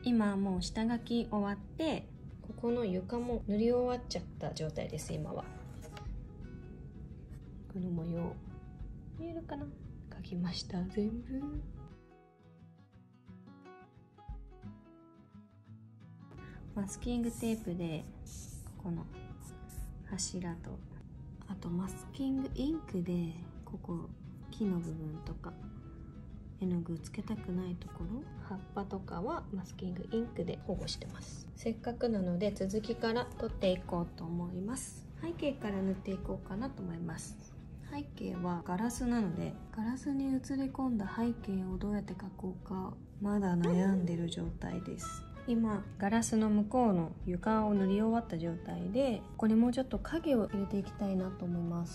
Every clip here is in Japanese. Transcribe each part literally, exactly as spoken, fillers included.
今もう下書き終わって、ここの床も塗り終わっちゃった状態です。今はこの模様見えるかな、描きました。全部マスキングテープでここの柱と、あとマスキングインクでここ木の部分とか絵の具つけたくないところ、葉っぱとかはマスキングインクで保護してます。せっかくなので続きから取っていこうと思います。背景から塗っていこうかなと思います。背景はガラスなので、ガラスに映り込んだ背景をどうやって描こうかまだ悩んでる状態です。今ガラスの向こうの床を塗り終わった状態で、ここにもうちょっと影を入れていきたいなと思います。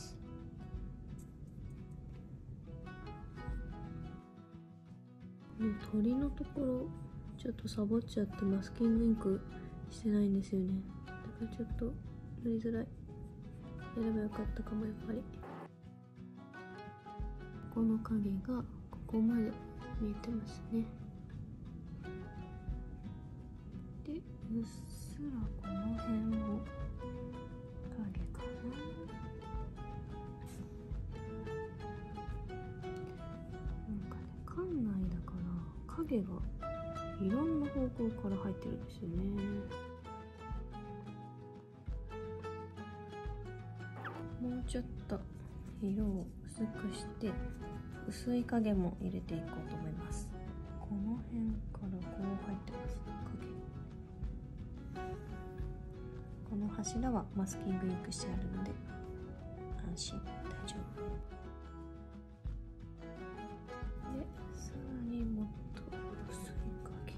鳥のところちょっとサボっちゃってマスキングインクしてないんですよね。だからちょっと塗りづらい。やればよかったかも。やっぱりこの影がここまで見えてますね。でうっすらこの辺も影かな。なんかね、館内だから影がいろんな方向から入ってるんですよね。もうちょっと色を薄くして薄い影も入れていこうと思います。この辺からこう入ってます影。この柱はマスキングインクしてあるので安心、大丈夫で、さらにもっと薄い影、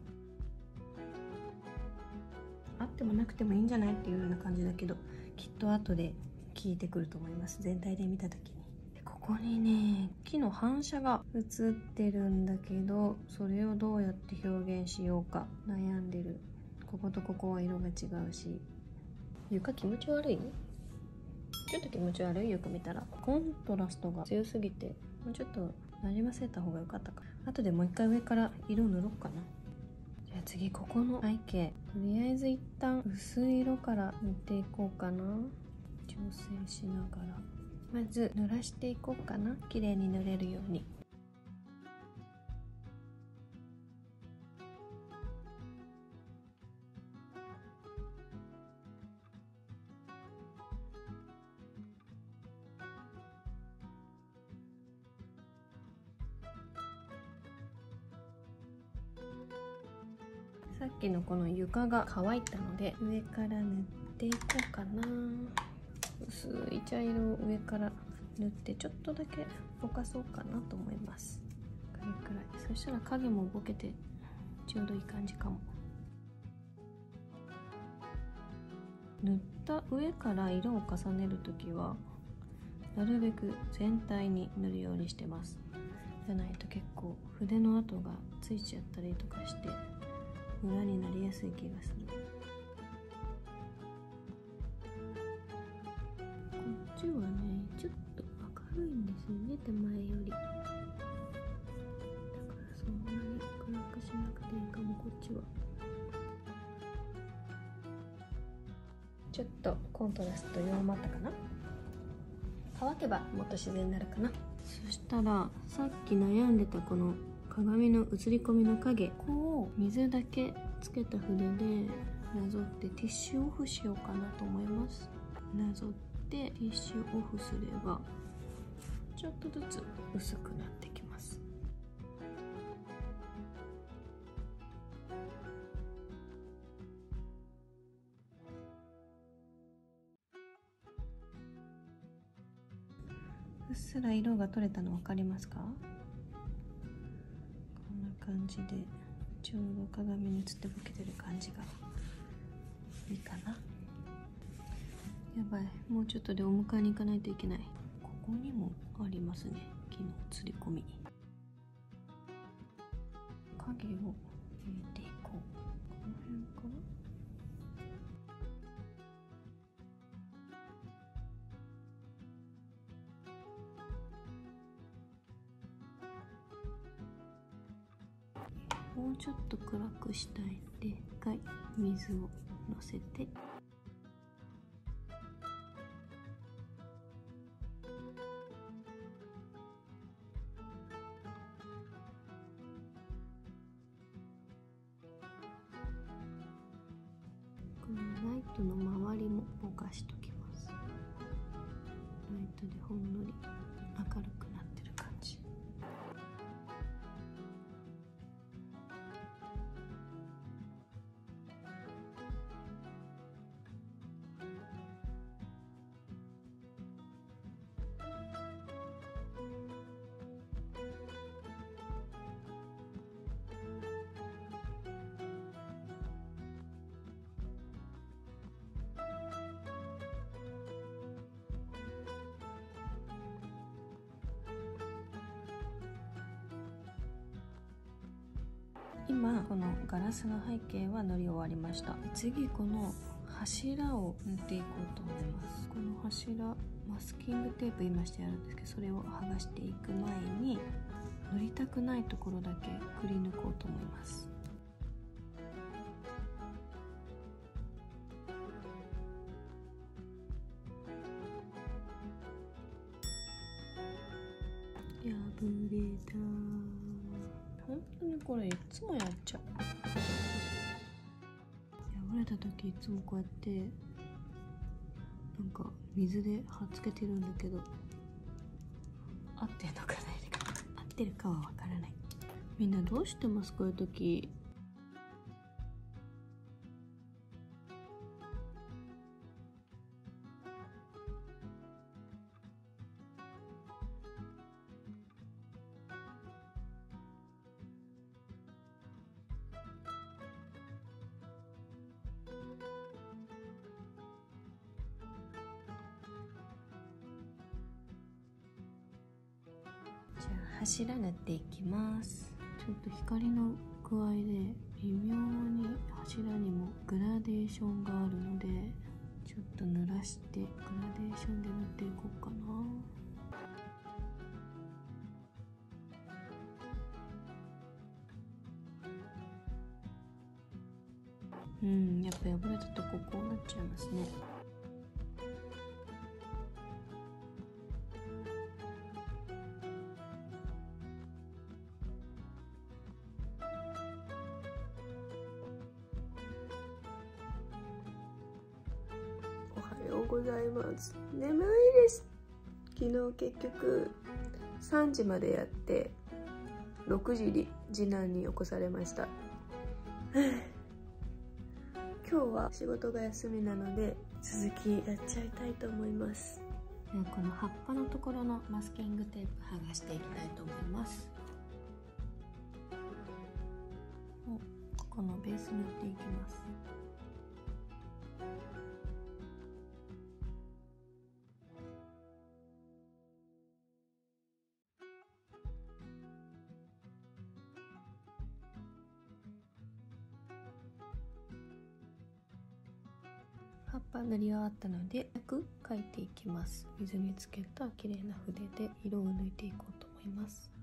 あってもなくてもいいんじゃないっていうような感じだけど、きっと後で効いてくると思います。全体で見た時に。ここにね、木の反射が映ってるんだけど、それをどうやって表現しようか悩んでる。こことここは色が違うし、床気持ち悪い？ちょっと気持ち悪い？よく見たらコントラストが強すぎて、もうちょっとなじませた方が良かったか。後でもう一回上から色塗ろうかな。じゃあ次、ここの背景、とりあえず一旦薄い色から塗っていこうかな。調整しながらまず濡らしていこうかな。綺麗に塗れるように。さっきのこの床が乾いたので上から塗っていこうかな。薄い茶色を上から塗ってちょっとだけぼかそうかなと思います。これくらい。そしたら影もぼけてちょうどいい感じかも。塗った上から色を重ねるときはなるべく全体に塗るようにしてます。じゃないと結構筆の跡がついちゃったりとかしてムラになりやすい気がする。こっちはね、ちょっと明るいんですよね、手前より。だからそんなに暗くしなくていいかも。こっちはちょっとコントラスト弱まったかな。乾けばもっと自然になるかな。そしたらさっき悩んでたこの鏡の映り込みの影、ここを水だけつけた筆でなぞってティッシュオフしようかなと思います。なぞってティッシュオフすればちょっとずつ薄くなってきます。うっすら色が取れたの分かりますか？こんな感じでちょうど鏡に映ってボケてる感じがいいかな。やばい、もうちょっとでお迎えに行かないといけない。ここにもありますね、木の映り込み。影を入れていこう。この辺かな。こうちょっと暗くしたいので一回水をのせて、このライトの周りもぼかしときます。ライトでほんのり明るくなってる感じ。今このガラスの背景は塗り終わりました。次この柱を塗っていこうと思います。この柱、マスキングテープ今してあるんですけど、それを剥がしていく前に塗りたくないところだけくり抜こうと思います。破れた。本当にこれいつもやっちゃう。破れた時いつもこうやってなんか水で貼っつけてるんだけど、合ってんのかないか合ってるかはわからない。みんなどうしてます？こういう時。じゃあ柱塗っていきます。ちょっと光の具合で微妙に柱にもグラデーションがあるので、ちょっと濡らしてグラデーションで塗っていこうかな。うん、やっぱ破れたとここうなっちゃいますね。おはようございます。眠いです。昨日結局さんじまでやってろくじに次男に起こされました。今日は仕事が休みなので続きやっちゃいたいと思います。ではこの葉っぱのところのマスキングテープ剥がしていきたいと思います。ここのベース塗っていきます。葉っぱ塗り終わったのでよく描いていきます。水につけた綺麗な筆で色を抜いていこうと思います。